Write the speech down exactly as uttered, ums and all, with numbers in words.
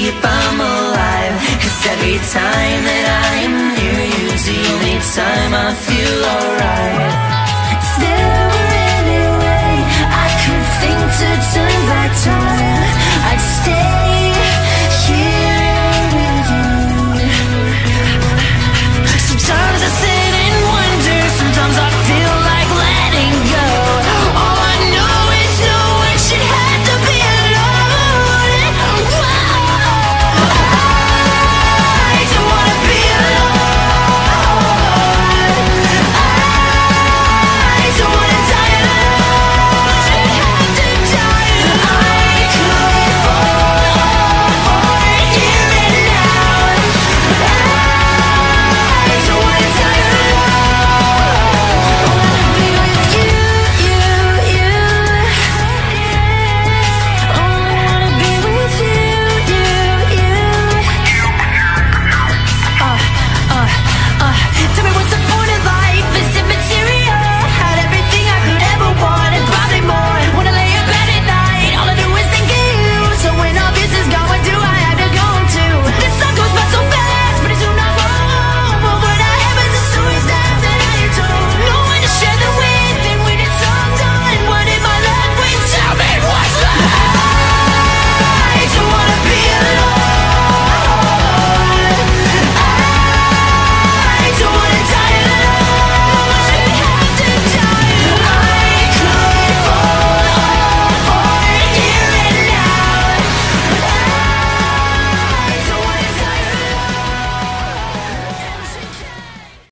sleep, I'm alive. Cause every time that I'm near you's the only time I feel alright. If there were any way I could think to turn back time,